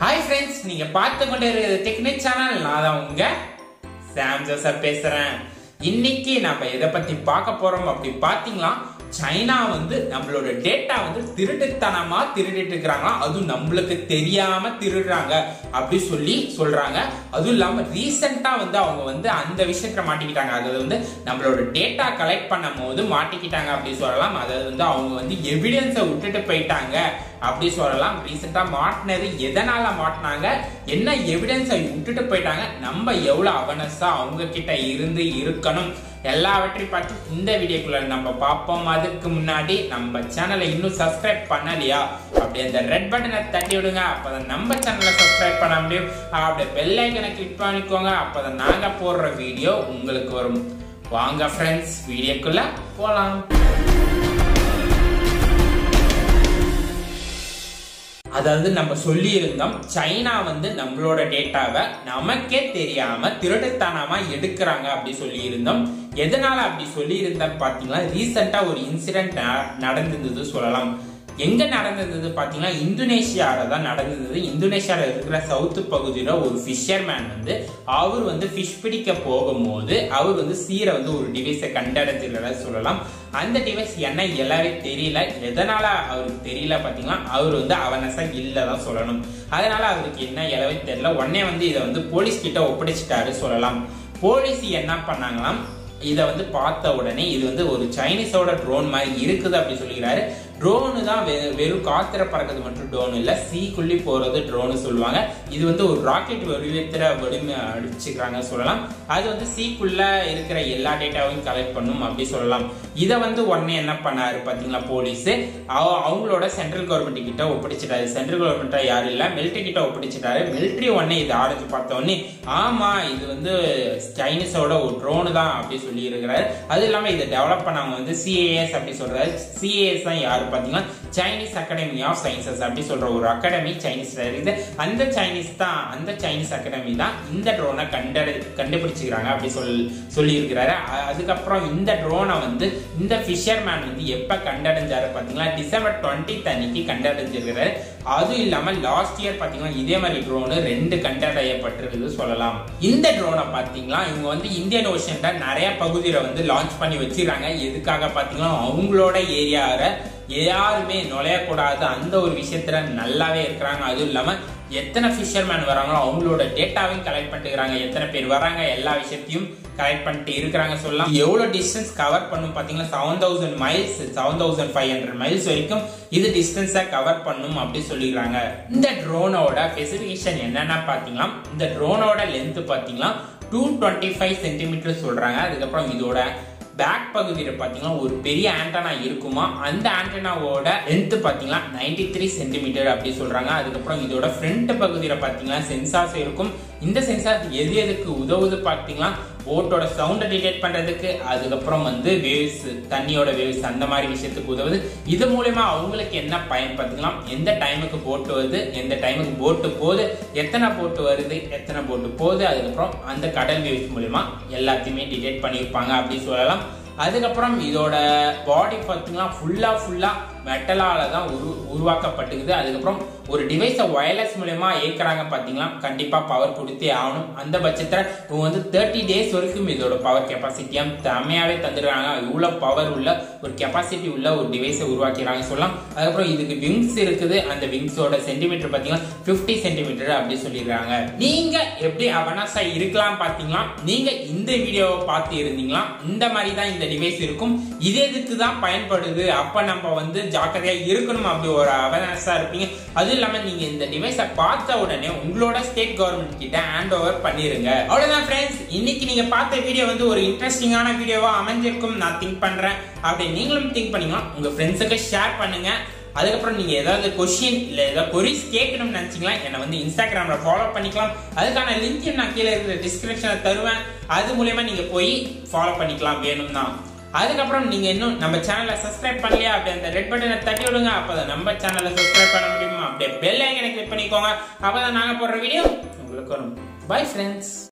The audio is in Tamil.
ஹாய் ஃப்ரெண்ட்ஸ், நீங்க பார்த்து கொண்டே இருக்கிற டெக்னிக் சேனல். நான் தான் உங்க சாம் ஜோசப் பேசுறேன். இன்னைக்கு நம்ம எதை பத்தி பார்க்க போறோம் அப்படி பாத்தீங்களா, சைனா நம்மளோட டேட்டா திருட்டுத்தனமா திருடிட்டு இருக்காங்க. அதுவும் நம்மளுக்கு தெரியாம திருடுறாங்க அப்படி சொல்றாங்க. அதுவும் இல்லாம ரீசெண்டா அவங்க அந்த விஷயத்துல மாட்டிக்கிட்டாங்க. அதாவது நம்மளோட டேட்டா கலெக்ட் பண்ணும் போது மாட்டிக்கிட்டாங்க அப்படி சொல்லலாம். அதாவது அவங்க எவிடன்ஸை விட்டுட்டு போயிட்டாங்க அப்படி சொல்லலாம். ரீசெண்டா மாட்டினது எதனால மாட்டினாங்க, என்ன எவிடன்ஸை விட்டுட்டு போயிட்டாங்க, நம்ம எவ்வளவு அவனஸா அவங்க கிட்ட இருக்கணும் எல்லாவற்றையும் பார்த்து இந்த வீடியோக்குள்ள நம்ம பார்ப்போம். அதுக்கு முன்னாடி நம்ம சேனலை இன்னும் சப்ஸ்கிரைப் பண்ணலையா, அப்படியே அந்த ரெட் பட்டனை தட்டி விடுங்க. அப்பதான் நம்ம சேனலை சப்ஸ்கிரைப் பண்ண முடியும். அப்படியே பெல் ஐக்கனை கிளிக் பண்ணிக்கோங்க. அப்பதான் நாங்க போடுற வீடியோ உங்களுக்கு வரும். வாங்க ஃப்ரெண்ட்ஸ், வீடியோக்குள்ள போலாம். அதாவது நம்ம சொல்லி இருந்தோம், சைனா நம்மளோட டேட்டாவை நமக்கே தெரியாம திருட்டுத்தனமா எடுக்கிறாங்க அப்படி சொல்லி இருந்தோம். எதனால அப்படி சொல்லி இருந்தான்னு பாத்தீங்கன்னா, ரீசெண்டா ஒரு இன்சிடென்ட் நடந்தது சொல்லலாம். எங்க நடந்தது பாத்தீங்கன்னா, இந்தோனேஷியால தான் நடந்தது. இந்தோனேஷியால இருக்கிற சவுத் பகுதியில ஒரு ஃபிஷர்மேன் அவர் ஃபிஷ் பிடிக்க போகும்போது அவர் சீரை ஒரு டிவைஸை கண்டறிஞ்சிருக்கிறத சொல்லலாம். அந்த டிவைஸ் என்ன எல்லாரும் தெரியல. எதனால அவருக்கு தெரியல பாத்தீங்கன்னா, அவர் அவனஸா இல்லதான் சொல்லணும். அதனால அவருக்கு என்ன எலவே தெரியல. உடனே இதை போலீஸ் கிட்ட ஒப்படைச்சிட்டாரு சொல்லலாம். போலீஸ் என்ன பண்ணாங்களாம், இதை பார்த்த உடனே இது ஒரு சைனீஸோட ட்ரோன் மாதிரி இருக்குது அப்படி சொல்லிக்கிறாரு. ட்ரோனு தான் வெறும் காத்திர பறக்கிறது மட்டும் ட்ரோன் இல்ல, சீக்குள்ளி போறது ட்ரோனு சொல்லுவாங்க. இது ஒரு ராக்கெட் வடிவத்துல அடிச்சுக்கிறாங்க சொல்லலாம். அது சீக்குள்ள இருக்கிற எல்லா டேட்டாவையும் கலெக்ட் பண்ணும் அப்படி சொல்லலாம். இதை உடனே என்ன பண்ணாரு பாத்தீங்களா, போலீஸ் அவங்களோட சென்ட்ரல் கவர்மெண்ட் கிட்ட ஒப்படைச்சிட்டாரு. சென்ட்ரல் கவர்மெண்ட் யாரும் இல்ல, மிலிட்டரி கிட்ட ஒப்படைச்சிட்டாரு. மிலிட்டரி உடனே இதை ஆரஞ்சு பார்த்த உடனே ஆமா இது சைனீஸோட ஒரு ட்ரோனு தான் அப்படி சொல்லி இருக்கிறாரு. அது இல்லாம இதை டெவலப் பண்ணவங்க CAS அப்படி சொல்றாரு. CAS தான் யாரு பாத்தீங்கன்னா, சைனீஸ் அகாடமி ஆஃப் சயின்சஸ் அப்படி சொல்ற ஒரு அகாடமி சைனீஸ்ல இருக்குது. அந்த சைனீஸ் அகாடமி தான் இந்த ட்ரோனை கண்டுபிடிச்சுக்கிறாங்க அப்படி சொல்லி இருக்கிறாரு. அதுக்கப்புறம் இந்த ட்ரோனை இந்த ஃபிஷர்மேன் எப்ப கண்டடைஞ்சாரு பாத்தீங்கன்னா, டிசம்பர் 20 அன்னைக்கு கண்டடைஞ்சிருக்கிறாரு. அதுவும் இல்லாம லாஸ்ட் இயர் பாத்தீங்கன்னா இதே மாதிரி ட்ரோனு 2 கண்டடையப்பட்டிருக்கு சொல்லலாம். இந்த ட்ரோனை பாத்தீங்கன்னா இவங்க இந்தியன் ஓஷன்ல நிறைய பகுதியில லான்ச் பண்ணி வச்சிருக்காங்க. எதுக்காக பாத்தீங்கன்னா, அவங்களோட ஏரியாவை யாருமே நுழையக்கூடாது அந்த ஒரு விஷயத்துல நல்லாவே இருக்கிறாங்க. அதுவும் இல்லாம எத்தனை ஃபிஷர்மேன் வராங்களோ அவங்களோட டேட்டாவையும் கலெக்ட் பண்ணிக்கிறாங்க. எத்தனை பேர் வராங்க எல்லா விஷயத்தையும் கலெக்ட் பண்ணிட்டு இருக்கிறாங்க சொல்லலாம். எவ்வளவு டிஸ்டன்ஸ் கவர் பண்ணும் பாத்தீங்கன்னா, 7000 மைல்ஸ் 7500 மைல்ஸ் வரைக்கும் இது டிஸ்டன்ஸா கவர் பண்ணும் அப்படி சொல்லிடுறாங்க. இந்த ட்ரோனோட ஸ்பெசிபிகேஷன் என்னன்னா பாத்தீங்கன்னா, இந்த ட்ரோனோட லென்த் பாத்தீங்கன்னா 225 சென்டிமீட்டர் சொல்றாங்க. அதுக்கப்புறம் இதோட பேக் பகுதியில் பாத்தீங்கன்னா ஒரு பெரிய ஆண்டனா இருக்குமா, அந்த ஆண்டனாவோட லென்த் பாத்தீங்கன்னா 93 சென்டிமீட்டர் அப்படி சொல்றாங்க. அதுக்கப்புறம் இதோட ஃப்ரண்ட் பகுதியில பாத்தீங்கன்னா சென்சார்ஸ் இருக்கும். இந்த சென்சார் எதுக்கு உதவுது பாத்தீங்கன்னா, போட்டோட சவுண்டை டிடெக்ட் பண்றதுக்கு, அதுக்கப்புறம் வேவ்ஸ், தண்ணியோட வேவ்ஸ் அந்த மாதிரி விஷயத்துக்கு உதவுது. இது மூலமா அவங்களுக்கு என்ன பயன் பாத்தீங்கன்னா, எந்த டைமுக்கு போட்டு வருது, எந்த டைமுக்கு போட்டு போகுது, எத்தனை போட்டு வருது, எத்தனை போட்டு போகுது, அதுக்கப்புறம் அந்த கடல் வேவ்ஸ் மூலமா எல்லாத்தையுமே டிடெக்ட் பண்ணியிருப்பாங்க அப்படி சொல்லலாம். அதுக்கப்புறம் இதோட பாடி பார்த்தீங்கன்னா ஃபுல்லா மெட்டலால தான் உருவாக்கப்பட்டுக்குது. அதுக்கப்புறம் ஒரு டிவைஸை வயர்லெஸ் மூலமா இயக்குறாங்க பாத்தீங்கன்னா, கண்டிப்பா பவர் கொடுத்தே ஆகணும். அந்த பட்சத்துல இவங்க 30 டேஸ் வரைக்கும் இதோட பவர் கெப்பாசிட்டியா செம்மையாவே தந்துடுறாங்க. இவ்வளவு பவர் உள்ள ஒரு கெப்பாசிட்டி உள்ள ஒரு டிவைஸை உருவாக்கிறாங்க சொல்லலாம். அதுக்கப்புறம் இதுக்கு விங்ஸ் இருக்குது. அந்த விங்ஸோட சென்டிமீட்டர் பாத்தீங்கன்னா 50 சென்டிமீட்டர் அப்படி சொல்லிடுறாங்க. நீங்க எப்படி அவனஸா இருக்கலாம் பாத்தீங்களா, நீங்க இந்த வீடியோவை பார்த்து இருந்தீங்களா, இந்த மாதிரி தான் இந்த டிவைஸ் இருக்கும். இது எதுக்கு தான் பயன்படுது, அப்ப நம்ம ஜாக்கிரதையா இருக்கணும் அப்படி ஒரு அவேர்னஸா இருப்பீங்க. அது இல்லாம நீங்க இந்த டிவைஸை பார்த்த உடனே உங்களோட ஸ்டேட் கவர்மெண்ட் கிட்ட ஹேண்ட் ஓவர் பண்ணிருங்க. அவ்வளவுதான் ஃப்ரெண்ட்ஸ், இன்னைக்கு நீங்க பார்த்த வீடியோ ஒரு இன்ட்ரெஸ்டிங்கான வீடியோவா அமைஞ்சிருக்கும் நான் திங்க் பண்றேன். அப்படி நீங்களும் திங்க் பண்ணீங்கன்னா உங்க ஃப்ரெண்ட்ஸுக்கு ஷேர் பண்ணுங்க. அதுக்கப்புறம் நீங்க ஏதாவது கொஸ்டின் இல்ல ஏதாவது கொரிஸ் கேட்கணும்னு நினைச்சீங்களா, என்ன இன்ஸ்டாகிராம்ல ஃபாலோ பண்ணிக்கலாம். அதுக்கான லிங்க் நான் கீழே இருக்கிற டிஸ்கிரிப்ஷன்ல தருவேன். அது மூலமா நீங்க போய் ஃபாலோ பண்ணிக்கலாம் வேணும்னா. அதுக்கப்புறம் நீங்க இன்னும் நம்ம சேனலை சப்ஸ்கிரைப் பண்ணலையா, அப்படியே அந்த ரெட் பட்டனை தட்டி விடுங்க. அப்பதான் நம்ம சேனலை சப்ஸ்கிரைப் பண்ண முடியுமா, அப்படியே பெல் ஐக்கனை கிளிக் பண்ணிக்கோங்க. அப்பதான் நாங்க போடுற வீடியோ உங்களுக்கு வரும். Bye friends.